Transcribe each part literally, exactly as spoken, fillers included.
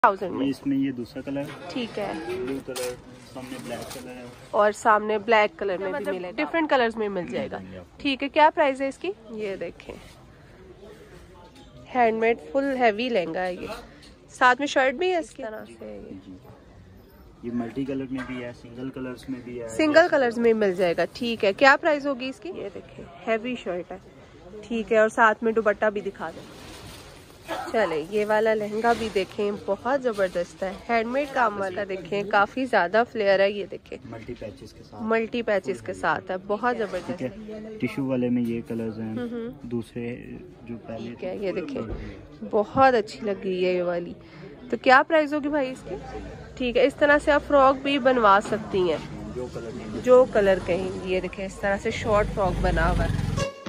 Thousand में। इसमें ये दूसरा कलर ठीक है, ब्लू कलर, सामने ब्लैक कलर है और सामने ब्लैक कलर में भी मिलेगा, डिफरेंट कलर्स में मिल जाएगा। ठीक है, क्या प्राइस है इसकी? ये देखें, हैंडमेड फुल हैवी लहंगा है ये, साथ में शर्ट भी है इसकी तरह से। ये ये मल्टी कलर में भी है, सिंगल कलर्स में भी है, सिंगल कलर्स में मिल जाएगा। ठीक है, क्या प्राइस होगी इसकी? ये देखें, हैवी शर्ट है। ठीक है, और साथ में दुपट्टा भी दिखा दें। चले, ये वाला लहंगा भी देखें, बहुत जबरदस्त है, हैंडमेड काम वाला। देखें, काफी ज्यादा फ्लेयर है। ये देखें, मल्टी पैचेस के साथ मल्टी पैचेस के साथ है, बहुत जबरदस्त है। टिश्यू वाले में ये कलर्स हैं, दूसरे जो पहले क्या, ये देखें, बहुत अच्छी लग रही है ये वाली। तो क्या प्राइस होगी भाई इसकी? ठीक है, इस तरह से आप फ्रॉक भी बनवा सकती हैं, जो कलर जो कलर कहेंगी। ये देखें, इस तरह से शॉर्ट फ्रॉक बना हुआ है।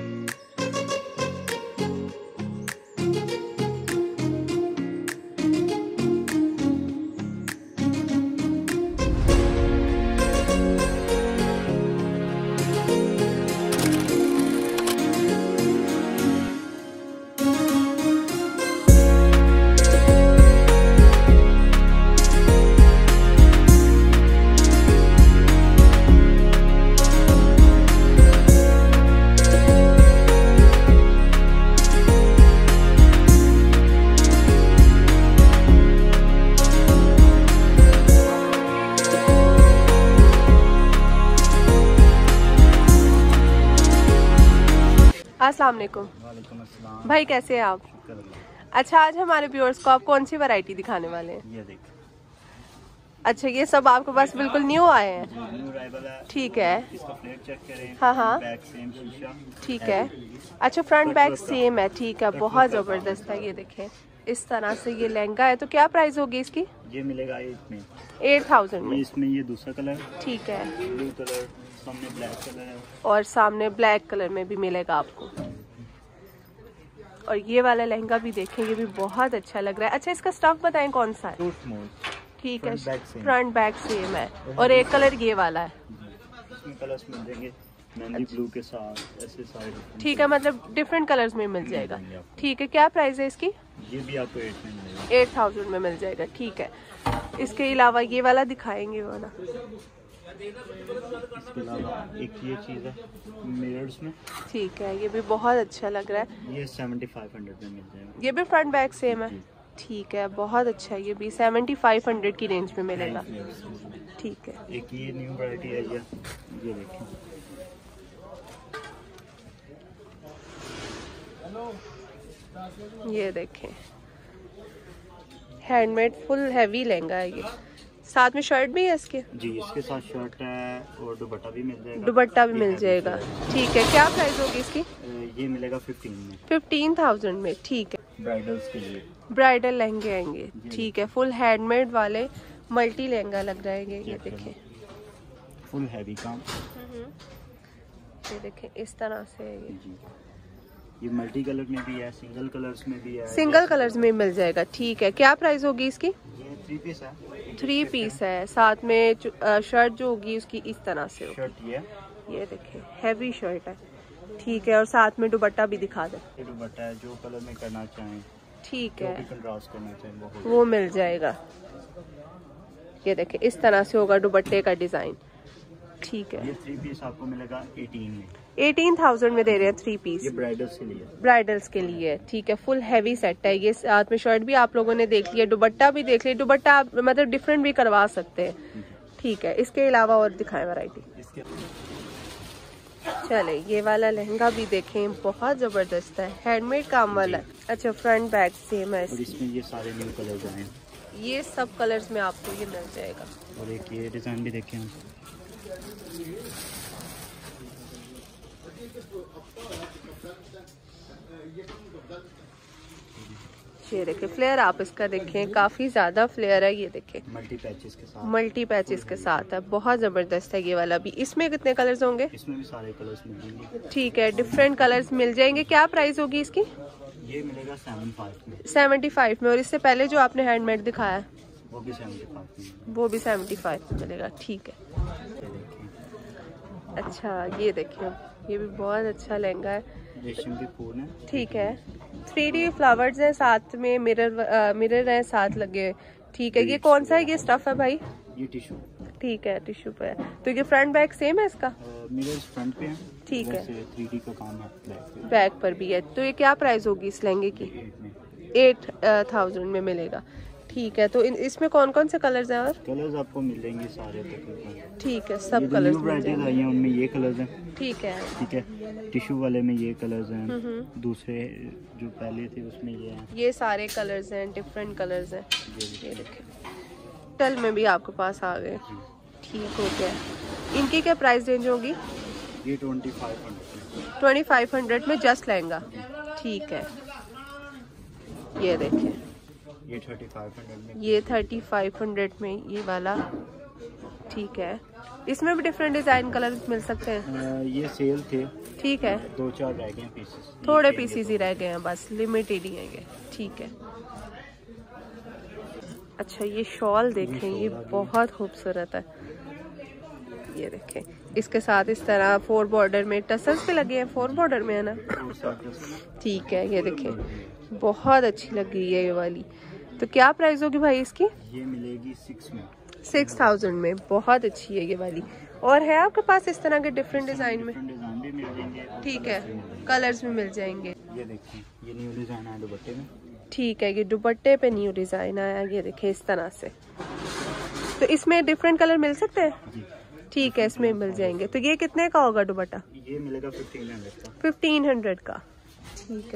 अस्सलाम वालेकुम। वालेकुम अस्सलाम। भाई कैसे हैं आप? अच्छा, आज हमारे व्यूअर्स को आप कौन सी वैरायटी दिखाने वाले हैं? ये देख। अच्छा, ये सब आपके पास बिल्कुल न्यू आए हैं? न्यू अराइवल है। ठीक है, इसका फ्लेट चेक करें। हाँ हाँ, बैक सेम शीशा। ठीक है। अच्छा, फ्रंट बैक सेम है। ठीक है, बहुत जबरदस्त है। ये देखें, इस तरह से ये लहंगा है। तो क्या प्राइस होगी इसकी? ये मिलेगा एट में एट थाउजेंड में। इसमें ये दूसरा कलर, ठीक है, ब्लू कलर, सामने ब्लैक कलर है, और सामने ब्लैक कलर में भी मिलेगा आपको। और ये वाला लहंगा भी देखें, ये भी बहुत अच्छा लग रहा है। अच्छा, इसका स्टफ बताएं कौन सा है? ठीक है, फ्रंट बैक सेम है, और एक कलर ये वाला है। इसमें कलर्स मिल जाएंगे, मेहंदी ब्लू के साथ ऐसे सारे। ठीक है, मतलब डिफरेंट कलर्स में मिल जाएगा। ठीक है, क्या प्राइस है इसकी? ये भी आपको एट में मिलेगा, एट थाउजेंड में मिल जाएगा। ठीक है, इसके अलावा ये वाला दिखाएंगे वाला। इसके अलावा एक ये चीज़ है मिरर्स में। ठीक है, ये भी बहुत अच्छा लग रहा है। ये सेवेंटी फाइव हंड्रेड में मिल जाएगा। ये भी फ्रंट बैक सेम है। ठीक है, बहुत अच्छा है। ये भी सेवेंटी फाइव हंड्रेड की रेंज में मिलेगा। ठीक है, एक ये न्यू वैरायटी है, ये ये देखें, ये देखें, हैंडमेड फुल हैवी लहंगा है ये, साथ में शर्ट भी है इसके। जी, इसके साथ शर्ट है और दुपट्टा भी मिल जाएगा। दुपट्टा भी मिल जाएगा। ठीक है, क्या प्राइस होगी इसकी? ये मिलेगा फिफ्टीन में। फिफ्टीन थाउजेंड में। ठीक है, ब्राइडल्स के लिए ब्राइडल लहंगे आएंगे। ठीक है, फुल हैंडमेड वाले मल्टी लहंगा लग रहा है ये। ये देखें, फुल हैवी काम। ये देखें, इस तरह से है ये। जी, ये मल्टी कलर में भी है, सिंगल कलर्स में भी है, सिंगल कलर्स में मिल जाएगा। ठीक है, क्या प्राइस होगी इसकी? ये थ्री पीस है। थ्री पीस है, साथ में शर्ट जो होगी उसकी इस तरह से होगी। शर्ट ये ये देखें, हैवी शर्ट है। ठीक है, और साथ में दुपट्टा भी दिखा दें। ये दुपट्टा है, जो कलर में करना चाहें, ठीक जो है, भी कंट्रास्ट करना चाहें वो हो वो मिल जाएगा। ये देखें, इस तरह से होगा दुपट्टे का डिजाइन। ठीक है, ये थ्री पीस आपको मिलेगा एटीन में। एटीन थाउजेंड में दे रहे हैं थ्री पीस। ये ब्राइडल्स के लिए ब्राइडल्स के लिए। ठीक है, फुल हैवी सेट है ये, साथ में शर्ट भी आप लोगों ने देख लिया, दुपट्टा भी देख लिया। दुपट्टा आप मतलब डिफरेंट भी करवा सकते हैं। ठीक है, इसके अलावा और दिखाएं वैरायटी। इसके चले, ये वाला लहंगा भी देखें, बहुत जबरदस्त है, हैंडमेड काम वाला है। अच्छा, फ्रंट बैक सेम है। और इसमें ये सारे न्यू कलर्स आए हैं, ये सब कलर्स में आपको ये मिल जाएगा। और एक ये डिजाइन भी देखें हम। ये देखें, फ्लेयर आप इसका देखें, काफी ज्यादा फ्लेयर है। ये देखें, मल्टी पैचेस के साथ मल्टी पैचेस के साथ है, बहुत जबरदस्त है ये वाला भी। इसमें कितने कलर्स होंगे? इसमें भी सारे कलर्स मिल जाएंगे। ठीक है, डिफरेंट कलर्स मिल जाएंगे। क्या प्राइस होगी इसकी? ये मिलेगा सेवन फाइव में। सेवेंटी फाइव में। और इससे पहले जो आपने हैंडमेड दिखाया वो भी सेवेंटी फाइव में। वो भी सेवेंटी फाइव में मिलेगा। ठीक है, ये देखें, अच्छा ये देखिए, ये भी बहुत अच्छा लहंगा है, रेशम के फूल है। ठीक है, थ्री डी फ्लावर्स हैं, साथ में मिरर मिरर हैं साथ लगे, ठीक है, ये कौन सा है? ये स्टफ है भाई? ये टिश्यू। ठीक है, टिश्यू पे है। तो ये फ्रंट बैक सेम है इसका? मिरर्स फ्रंट पे हैं। ठीक है, थ्री डी का काम है बैक पे। बैक पर भी है। तो ये क्या प्राइस होगी इस लहंगे की? एट थाउजेंड में मिलेगा। ठीक है, तो इन, इसमें कौन कौन से कलर्स हैं? और कलर्स आपको मिलेंगे सारे तकरीबन। ठीक है, सब कलर्स मिल जाएंगे। आई हैं उनमें ये कलर्स हैं। ठीक है, ठीक है, टिश्यू वाले में ये कलर्स हैं, दूसरे जो पहले थे उसमें ये हैं। ये सारे कलर्स हैं, डिफरेंट कलर्स हैं। ये देखिए, टल में भी आपके पास आ गए। ठीक हो गया। इनकी क्या प्राइस रेंज होगी? ये twenty five hundred twenty five hundred में जस्ट लहंगा। ठीक है, ये देखिए, ये थर्टी फाइव हंड्रेड में। ये थर्टी फाइव हंड्रेड में ये वाला। ठीक है, इसमें भी डिफरेंट डिजाइन कलर मिल सकते हैं। आ, ये सेल थे। ठीक है, दो चार रह गए पीसेस, थोड़े पीसेस ही रह गए हैं बस, लिमिटेड ही है ये। ठीक है, अच्छा ये शॉल देखें, ये बहुत खूबसूरत है। ये देखें, इसके साथ इस तरह फोर बॉर्डर में टसल्स पे लगे हैं। फोर बॉर्डर में है ना? ठीक है, ये देखें, बहुत अच्छी लग रही है ये वाली। तो क्या प्राइस होगी भाई इसकी? ये मिलेगी सिक्स में। सिक्स थाउजेंड में। बहुत अच्छी है ये वाली। और है आपके पास इस तरह के डिफरेंट डिजाइन में? डिजाइन भी मिल जाएंगे। ठीक है, कलर्स भी मिल जाएंगे। ये देखिए, ये न्यू डिजाइन है दुपट्टे में। ठीक है, ये दुपट्टे पे न्यू डिजाइन आया। ये देखिए इस तरह से। तो इसमें डिफरेंट कलर मिल सकते हैं? ठीक है, इसमें मिल जाएंगे। तो ये कितने का होगा दुपट्टा? ये मिलेगा फिफ्टीन हंड्रेड का। फिफ्टीन हंड्रेड का। ठीक है,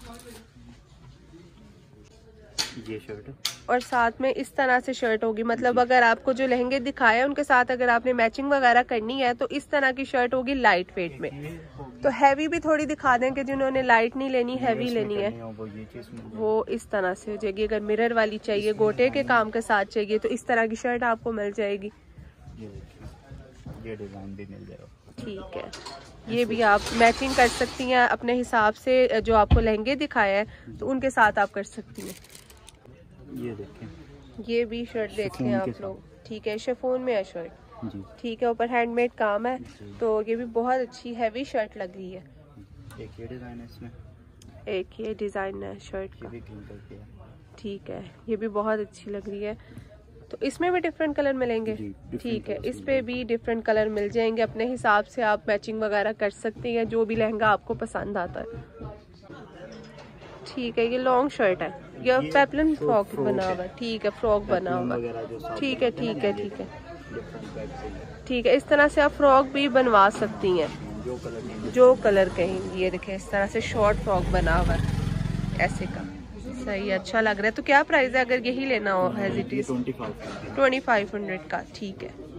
ये शर्ट है। और साथ में इस तरह से शर्ट होगी। मतलब अगर आपको जो लहंगे दिखाए उनके साथ अगर आपने मैचिंग वगैरह करनी है तो इस तरह की शर्ट होगी लाइट वेट में। तो हैवी भी थोड़ी दिखा दें कि जिन्होंने लाइट नहीं लेनी, हैवी लेनी है, वो इस तरह से हो जाएगी। अगर मिरर वाली चाहिए, गोटे के काम के साथ चाहिए, तो इस तरह की शर्ट आपको मिल जाएगी। ये डिजाइन भी मिल जाएगा। ठीक है, ये भी आप मैचिंग कर सकती हैं अपने हिसाब से। जो आपको लहंगे दिखाया है तो उनके साथ आप कर सकती हैं। ये देखें, ये भी शर्ट देखें आप लोग। ठीक है, शिफॉन में है शर्ट। जी। ठीक है, ऊपर हैंडमेड काम है। तो ये भी बहुत अच्छी हैवी शर्ट लग रही है। एक ये डिजाइन है इसमें, एक ये डिजाइन है शर्ट का। ये भी ग्रीन कलर की है। ठीक है, ये भी बहुत अच्छी लग रही है। तो इसमें भी डिफरेंट कलर मिलेंगे? ठीक है, इस पे भी डिफरेंट कलर मिल जाएंगे। अपने हिसाब से आप मैचिंग वगैरह कर सकती हैं, जो भी लहंगा आपको पसंद आता है। ठीक है, ये लॉन्ग शर्ट है, ये पेपलन फ्रॉक बना हुआ है। ठीक है, फ्रॉक बना हुआ है। ठीक है, ठीक है, ठीक है, ठीक है। इस तरह से आप फ्रॉक भी बनवा सकती हैं, जो कलर जो कलर कहेंगी। ये देखें, इस तरह से शॉर्ट फ्रॉक बना हुआ है ऐसे का। सही, अच्छा लग रहा है। तो क्या प्राइस है अगर यही लेना हो? Hesitate twenty five twenty five hundred का। ठीक है।